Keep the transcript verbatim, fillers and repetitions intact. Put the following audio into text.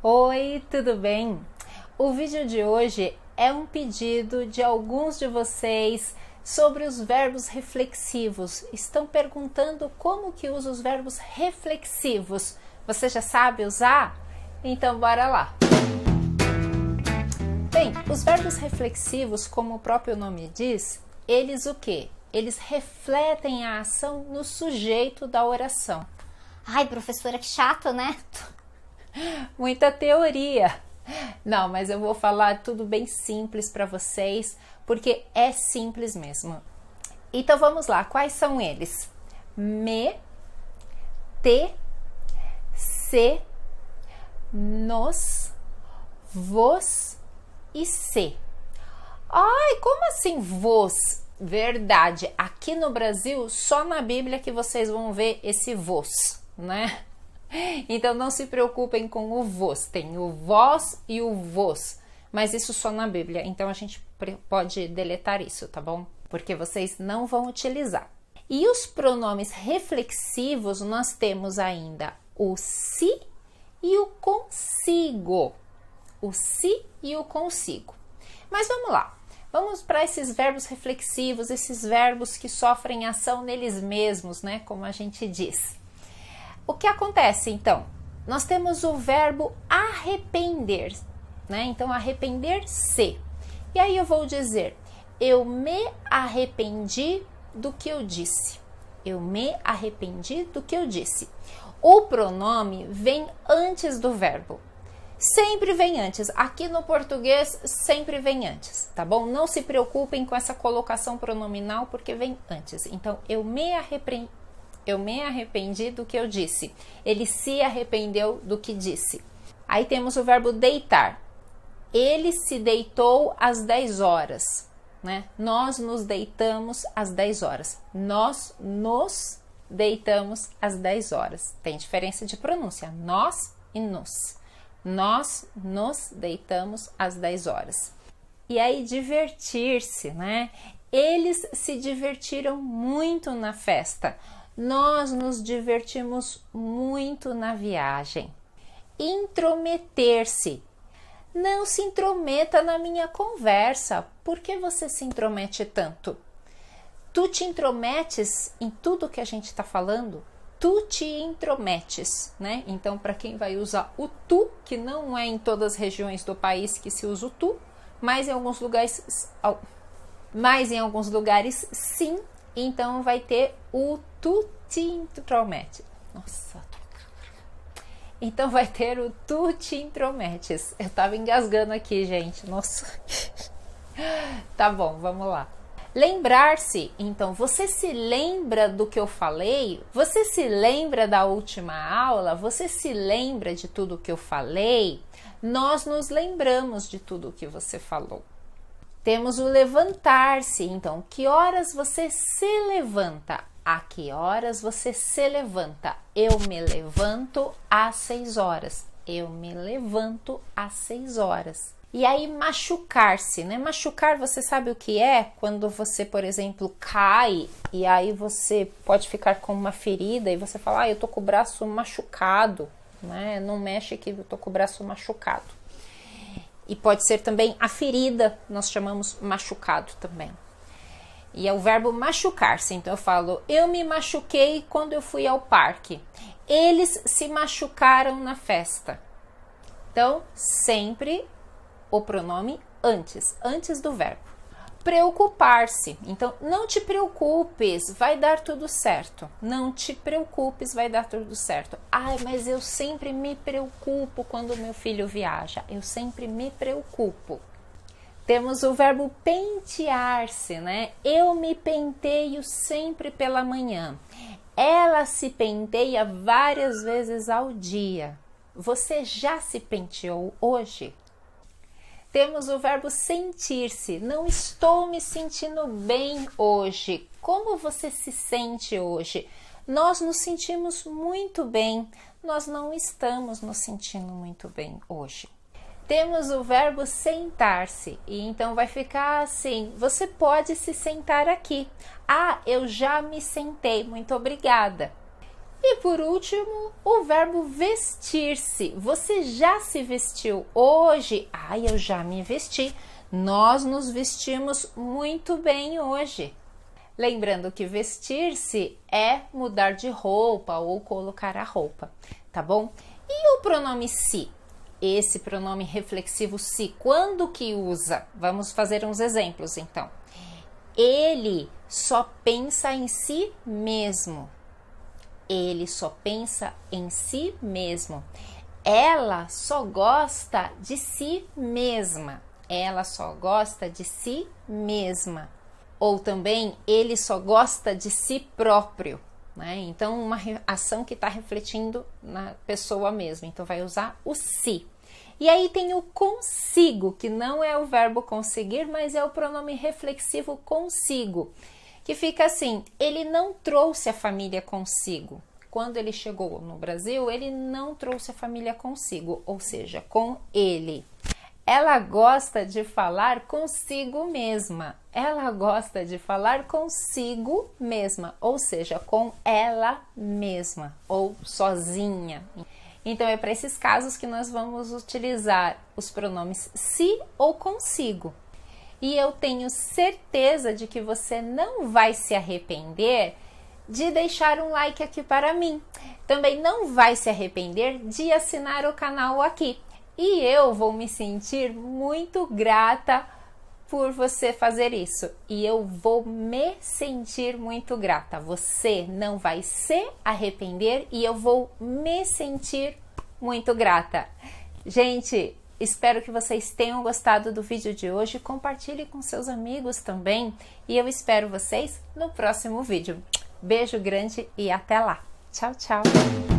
Oi, tudo bem? O vídeo de hoje é um pedido de alguns de vocês sobre os verbos reflexivos. Estão perguntando como que usa os verbos reflexivos. Você já sabe usar? Então bora lá! Bem, os verbos reflexivos, como o próprio nome diz, eles o quê? Eles refletem a ação no sujeito da oração. Ai, professora, que chato, né? Muita teoria. Não, mas eu vou falar tudo bem simples para vocês, porque é simples mesmo. Então vamos lá, quais são eles? Me, te, se, nos, vos e se. Ai, como assim vos? Verdade, aqui no Brasil, só na Bíblia que vocês vão ver esse vos, né? Então não se preocupem com o vos, tem o vós e o vos, mas isso só na Bíblia, então a gente pode deletar isso, tá bom? Porque vocês não vão utilizar. E os pronomes reflexivos, nós temos ainda o se e o consigo. O se e o consigo. Mas vamos lá, vamos para esses verbos reflexivos, esses verbos que sofrem ação neles mesmos, né? Como a gente diz. O que acontece, então? Nós temos o verbo arrepender, né? Então, arrepender-se. E aí eu vou dizer, eu me arrependi do que eu disse. Eu me arrependi do que eu disse. O pronome vem antes do verbo. Sempre vem antes. Aqui no português, sempre vem antes, tá bom? Não se preocupem com essa colocação pronominal, porque vem antes. Então, eu me arrependi. Eu me arrependi do que eu disse. Ele se arrependeu do que disse. Aí temos o verbo deitar. Ele se deitou às dez horas, né? Nós nos deitamos às dez horas. Nós nos deitamos às dez horas. Tem diferença de pronúncia. Nós e nos. Nós nos deitamos às dez horas. E aí divertir-se, né? Eles se divertiram muito na festa. Nós nos divertimos muito na viagem. Intrometer-se. Não se intrometa na minha conversa. Por que você se intromete tanto? Tu te intrometes em tudo que a gente está falando? Tu te intrometes, né? Então, para quem vai usar o tu, que não é em todas as regiões do país que se usa o tu, mas em alguns lugares, mas em alguns lugares sim. Então, vai ter o tu te intromete. Nossa. Então, vai ter o tu te intrometes. Eu tava engasgando aqui, gente. Nossa. Tá bom, vamos lá. Lembrar-se. Então, você se lembra do que eu falei? Você se lembra da última aula? Você se lembra de tudo que eu falei? Nós nos lembramos de tudo que você falou. Temos o levantar-se, então, que horas você se levanta? A que horas você se levanta? Eu me levanto às seis horas. Eu me levanto às seis horas. E aí, machucar-se, né? Machucar, você sabe o que é? Quando você, por exemplo, cai e aí você pode ficar com uma ferida e você fala, ah, eu tô com o braço machucado, né? Não mexe que eu tô com o braço machucado. E pode ser também a ferida, nós chamamos machucado também. E é o verbo machucar-se. Então eu falo, eu me machuquei quando eu fui ao parque. Eles se machucaram na festa. Então, sempre o pronome antes, antes do verbo. Preocupar-se. Então, não te preocupes, vai dar tudo certo. Não te preocupes, vai dar tudo certo. Ai, mas eu sempre me preocupo quando meu filho viaja. Eu sempre me preocupo. Temos o verbo pentear-se, né? Eu me penteio sempre pela manhã. Ela se penteia várias vezes ao dia. Você já se penteou hoje? Temos o verbo sentir-se. Não estou me sentindo bem hoje. Como você se sente hoje? Nós nos sentimos muito bem. Nós não estamos nos sentindo muito bem hoje. Temos o verbo sentar-se. E então vai ficar assim. Você pode se sentar aqui. Ah, eu já me sentei. Muito obrigada. E por último, o verbo vestir-se. Você já se vestiu hoje? Ah, eu já me vesti. Nós nos vestimos muito bem hoje. Lembrando que vestir-se é mudar de roupa ou colocar a roupa, tá bom? E o pronome se? Esse pronome reflexivo se, quando que usa? Vamos fazer uns exemplos então. Ele só pensa em si mesmo. Ele só pensa em si mesmo. Ela só gosta de si mesma. Ela só gosta de si mesma. Ou também, ele só gosta de si próprio, né? Então, uma ação que está refletindo na pessoa mesma. Então, vai usar o si. E aí tem o consigo, que não é o verbo conseguir, mas é o pronome reflexivo consigo, que fica assim: ele não trouxe a família consigo. Quando ele chegou no Brasil, ele não trouxe a família consigo, ou seja, com ele. Ela gosta de falar consigo mesma. Ela gosta de falar consigo mesma, ou seja, com ela mesma ou sozinha. Então é para esses casos que nós vamos utilizar os pronomes se ou consigo. E eu tenho certeza de que você não vai se arrepender de deixar um like aqui para mim. Também não vai se arrepender de assinar o canal aqui. E eu vou me sentir muito grata por você fazer isso. E eu vou me sentir muito grata. Você não vai se arrepender e eu vou me sentir muito grata. Gente, espero que vocês tenham gostado do vídeo de hoje. Compartilhe com seus amigos também. E eu espero vocês no próximo vídeo. Beijo grande e até lá. Tchau, tchau.